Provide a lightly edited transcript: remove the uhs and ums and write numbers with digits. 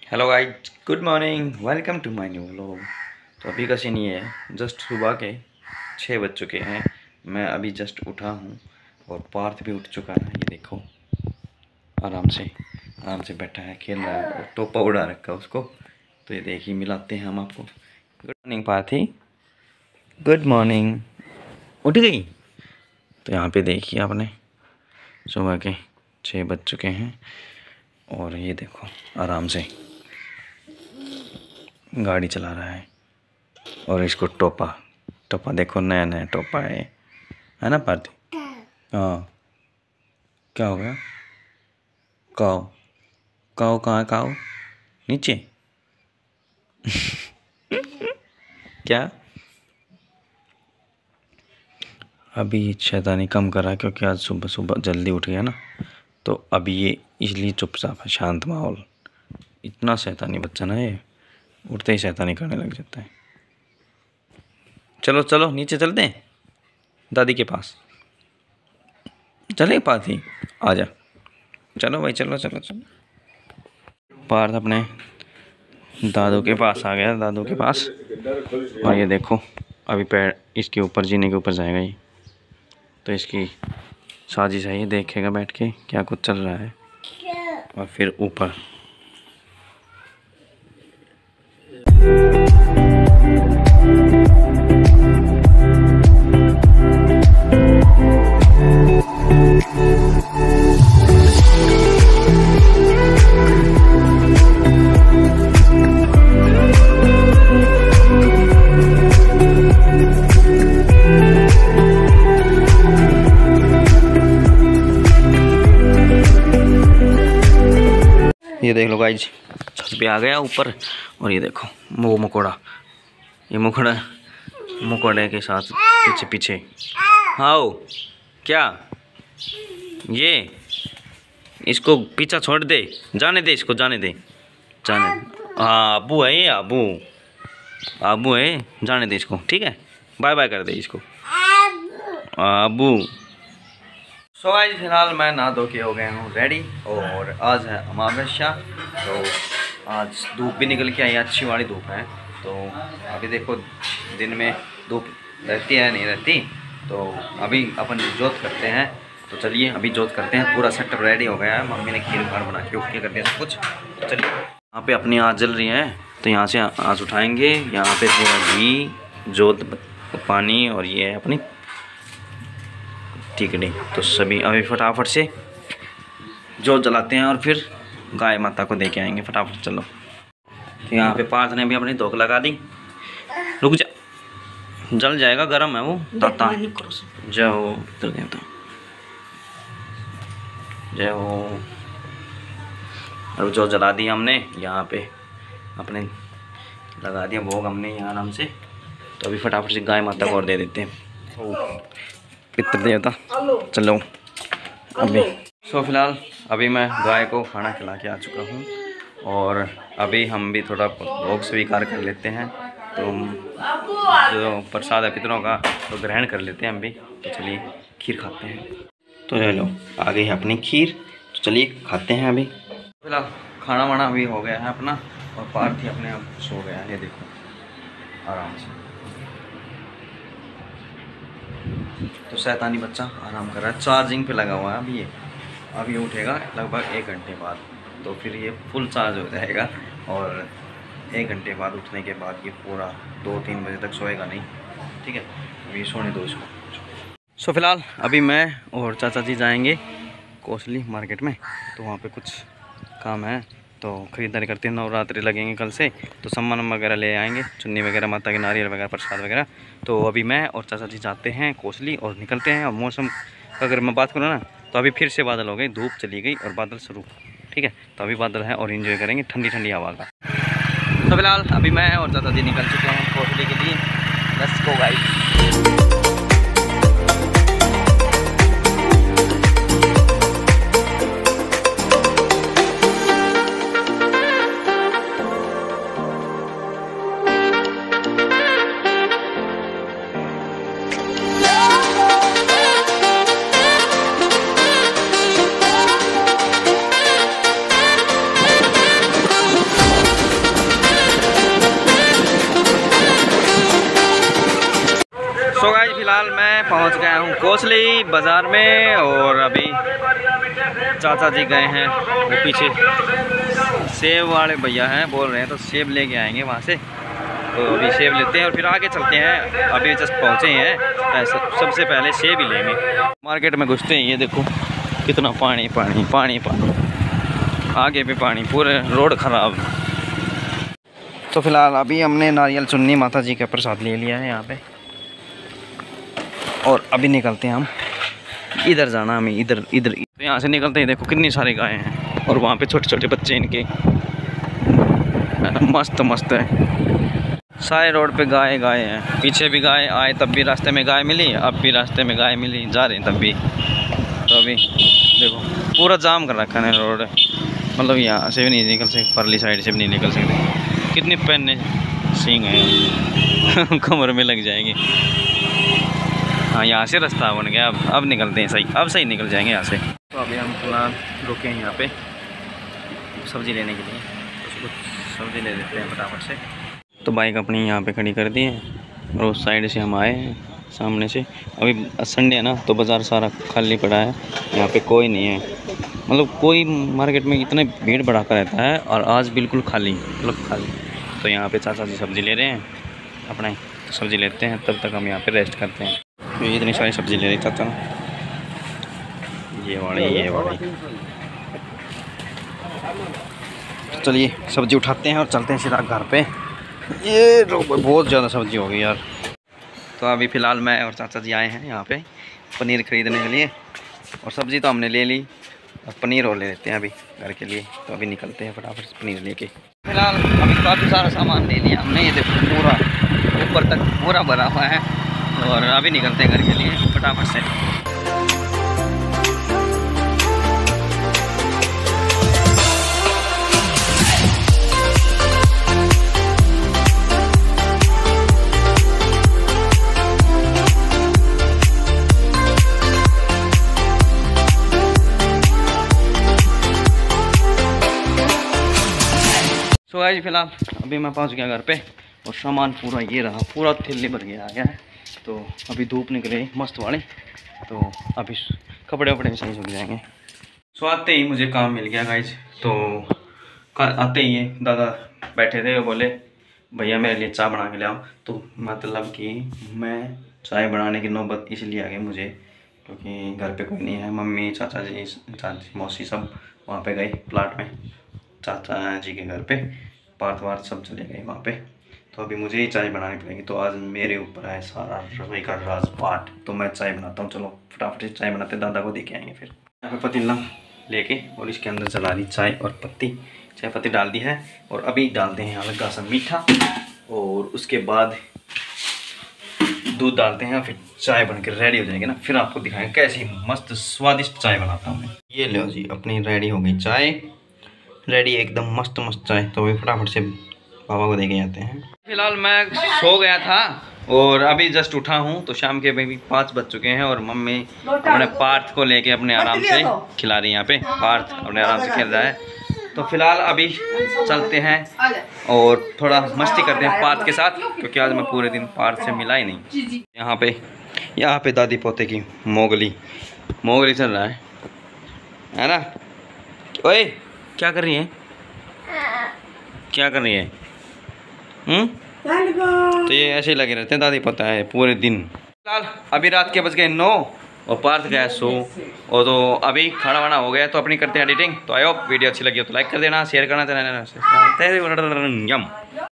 Hello guys, good morning, welcome to my new vlog. तो अभी का सीन ये है, जस्ट सुबह के 6 बज चुके हैं। मैं अभी जस्ट उठा हूँ और पार्थ भी उठ चुका है। ये देखो, आराम से बैठा है, खेल रहा है और टोपा उड़ा रखा है उसको। तो ये देखिए, मिलाते हैं हम आपको। Good morning Parthi, good morning. उठ गई? तो यहाँ पे देखिए आपने, सुबह के 6 बज चुके हैं और ये देखो आराम से गाड़ी चला रहा है। और इसको टोपा देखो, नया नया टोपा है ना पार्थी? हाँ, क्या हो गया? काओ काओ कहाँ है? काओ नीचे। क्या? अभी शैतानी कम करा क्योंकि आज सुबह सुबह जल्दी उठ गया ना, तो अभी ये इसलिए चुपचाप है, शांत माहौल। इतना शैतानी बच्चा ना, ये उठते ही शैतानी करने लग जाता है। चलो चलो नीचे चलते हैं, दादी के पास चले। पार्थी आजा, चलो भाई, चलो चलो चलो। पार्थ अपने दादू के पास आ गया, दादू के पास। और ये देखो, अभी पैर इसके ऊपर, जीने के ऊपर जाएगा ये। तो इसकी साजिश है, ये देखेगा बैठ के क्या कुछ चल रहा है। और फिर ऊपर ये देख लो गाइज, छत पे आ गया ऊपर। और ये देखो वो मकोड़ा, ये मकोड़े के साथ पीछे पीछे। हाँ क्या? ये इसको पीछा छोड़ दे, जाने दे इसको, जाने दे, जाने। हाँ अबू है ये, अबू है, जाने दे इसको, ठीक है? बाय बाय कर दे इसको, अबू। सो गाइस, फिलहाल मैं नहा धो के हो गया हूँ रेडी। और आज है अमावस्या, तो आज धूप भी निकल के आई, अच्छी वाली धूप है। तो अभी देखो, दिन में धूप रहती है नहीं रहती, तो अभी अपन जोत करते हैं। तो चलिए अभी जोत करते हैं। पूरा सेटअप रेडी हो गया है, मम्मी ने खीर खार बना के ओके कर दिया सब कुछ। तो चलिए, यहाँ पे अपनी आँच जल रही है, तो यहाँ से आँच उठाएँगे। यहाँ पे पूरा घी, जोत, पानी और ये है अपनी टिकड़ी। तो सभी अभी फटाफट से जोत जलाते हैं और फिर गाय माता को दे के आएंगे फटाफट। चलो, तो यहाँ पे पार्थ ने भी अपनी धोख लगा दी। रुक जा, जल जाएगा, गर्म है वो। ताता जय हो देवता, जय हो। और जोत जला दी हमने, यहाँ पे अपने लगा दिया भोग हमने यहाँ आराम से। तो अभी फटाफट से गाय माता को और दे देते हैं, पितृ देवता। चलो अभी फिलहाल अभी मैं गाय को खाना खिला के आ चुका हूँ और अभी हम भी थोड़ा भोग स्वीकार कर लेते हैं। तो जो प्रसाद है पितरों का, तो ग्रहण कर लेते हैं हम भी। तो चलिए खीर खाते हैं। तो चलो, आ गई है अपनी खीर, तो चलिए खाते हैं। अभी फिलहाल खाना वाना अभी हो गया है अपना, और पार्थ ही अपने आप सो गया है, ये देखो आराम से। तो शैतानी बच्चा आराम कर रहा है, चार्जिंग पे लगा हुआ है अभी ये। अभी उठेगा लगभग 1 घंटे बाद, तो फिर ये फुल चार्ज हो जाएगा। और 1 घंटे बाद उठने के बाद ये पूरा 2-3 बजे तक सोएगा नहीं, ठीक है? अभी सोने दो इसको। सो फिलहाल अभी मैं और चाचा जी जाएंगे कोसली मार्केट में, तो वहाँ पे कुछ काम है, तो ख़रीदारी करते हैं। नवरात्रि लगेंगे कल से, तो सामान वगैरह ले आएंगे, चुन्नी वगैरह, माता के नारियल वगैरह, प्रसाद वगैरह। तो अभी मैं और चाचा जी जाते हैं कोसली और निकलते हैं। और मौसम अगर मैं बात करूँ ना, तो अभी फिर से बादल हो गए, धूप चली गई और बादल शुरू, ठीक है? तो अभी बादल है और एंजॉय करेंगे ठंडी ठंडी हवा का। तो फिलहाल अभी मैं और चाचा जी निकल चुके हैं कोसली के लिए। Let's go guys. फ़िलहाल मैं पहुंच गया हूं कोसली बाज़ार में और अभी चाचा जी गए हैं वो पीछे सेब वाले भैया हैं, बोल रहे हैं तो सेब लेके आएंगे वहां से। तो अभी सेब लेते हैं और फिर आगे चलते हैं। अभी जस्ट पहुंचे हैं, सबसे पहले सेब ही लेंगे। मार्केट में घुसते हैं, ये देखो कितना पानी पानी पानी पानी, आगे भी पानी, पूरे रोड ख़राब। तो फिलहाल अभी हमने नारियल चुन्नी माता जी का प्रसाद ले लिया है यहाँ पे, और अभी निकलते हैं हम। इधर जाना हमें, इधर इधर। तो यहाँ से निकलते हैं, देखो कितनी सारी गायें हैं और वहाँ पे छोटे छोटे बच्चे इनके, मस्त मस्त है। सारे रोड पे गाय गाय हैं, पीछे भी गाय आए तब भी रास्ते में गाय मिली, अब भी रास्ते में गाय मिली, जा रहे हैं तब भी। तो अभी देखो पूरा जाम कर रखा है रोड, मतलब यहाँ से भी नहीं निकल सकते, परली साइड से भी नहीं निकल सकते। कितने पैने सींग हैं कमर में लग जाएंगे। हाँ यहाँ से रास्ता बन गया, अब निकलते हैं सही, अब सही निकल जाएंगे यहाँ से। तो अभी हम फिलहाल रुके हैं यहाँ पे सब्ज़ी लेने के लिए, उसको सब्ज़ी ले लेते हैं फटाफट से। तो बाइक अपनी यहाँ पे खड़ी कर दी है और उस साइड से हम आए हैं सामने से। अभी संडे है ना, तो बाज़ार सारा खाली पड़ा है, यहाँ पे कोई नहीं है, मतलब कोई मार्केट में इतना भीड़ भड़ाका रहता है और आज बिल्कुल खाली, मतलब खाली। तो यहाँ पे चाचा जी सब्ज़ी ले रहे हैं अपने, तो सब्ज़ी लेते हैं, तब तक हम यहाँ पे रेस्ट करते हैं। तो ये इतनी सारी सब्ज़ी ले रही चाचा ना, ये वाली। तो चलिए सब्ज़ी उठाते हैं और चलते हैं सीधा घर पे। ये बहुत ज़्यादा सब्ज़ी हो गई यार। तो अभी फ़िलहाल मैं और चाचा जी आए हैं यहाँ पे पनीर ख़रीदने के लिए, और सब्ज़ी तो हमने ले ली, और पनीर और ले लेते हैं अभी घर के लिए। तो अभी निकलते हैं फटाफट से पनीर लेके। फ़िलहाल अभी काफ़ी सारा सामान ले लिया हमने, ये देखो पूरा ऊपर तक पूरा भरा हुआ है, और अभी निकलते हैं घर के लिए फटाफट से। सो गाइस फ़िलहाल अभी मैं पहुंच गया घर पे, और सामान पूरा ये रहा, पूरा थैली भर गया आ गया है। तो अभी धूप निकले मस्त वाले, तो अभी कपड़े वपड़े सही सूख जाएंगे। सो आते ही मुझे काम मिल गया गाइस। तो आते ही दादा बैठे थे, वो बोले भैया मेरे लिए चाय बना के ले आओ। तो मतलब कि मैं चाय बनाने की नौबत इसलिए आ गई मुझे, क्योंकि घर पे कोई नहीं है, मम्मी चाचा जी चाची मौसी सब वहाँ पे गए प्लाट में, चाचा जी के घर पे, पार्थ वार्थ सब चले गए वहाँ पे। तो अभी मुझे ही चाय बनानी पड़ेगी। तो आज मेरे ऊपर है सारा रसोई का राजपाट। तो मैं चाय बनाता हूँ, चलो फटाफट से चाय बनाते, दादा को देके आएंगे। फिर यहाँ पे पतीला लेके और इसके अंदर चला दी चाय और पत्ती, चाय पत्ती डाल दी है, और अभी डालते हैं हल्का सा मीठा, और उसके बाद दूध डालते हैं, फिर चाय बनकर रेडी हो जाएगी ना, फिर आपको दिखाएंगे कैसी मस्त स्वादिष्ट चाय बनाता हूँ मैं। ये लो जी अपनी रेडी हो गई चाय, रेडी एकदम मस्त मस्त चाय। तो अभी फटाफट से पापा को देके जाते हैं। फिलहाल मैं सो गया था और अभी जस्ट उठा हूँ, तो शाम के भी 5 बज चुके हैं, और मम्मी अपने पार्थ को लेके अपने आराम से खिला रही है। यहाँ पे पार्थ अपने आराम से खेल रहा है। तो फिलहाल अभी चलते हैं और थोड़ा मस्ती करते हैं पार्थ के साथ, क्योंकि आज मैं पूरे दिन पार्थ से मिला ही नहीं। यहाँ पे दादी पोते की मोगली चल रहा है ना। ओए क्या कर रही है, क्या कर रही है? तो ये ऐसे ही लगे रहते हैं दादी पोता है पूरे दिन। फिलहाल अभी रात के बज गए 9 और पार्थ गया सो, और तो अभी खाना वाना हो गया, तो अपनी करते हैं एडिटिंग। तो आई होप वीडियो अच्छी लगी हो तो लाइक कर देना, शेयर करना, चैनल यम।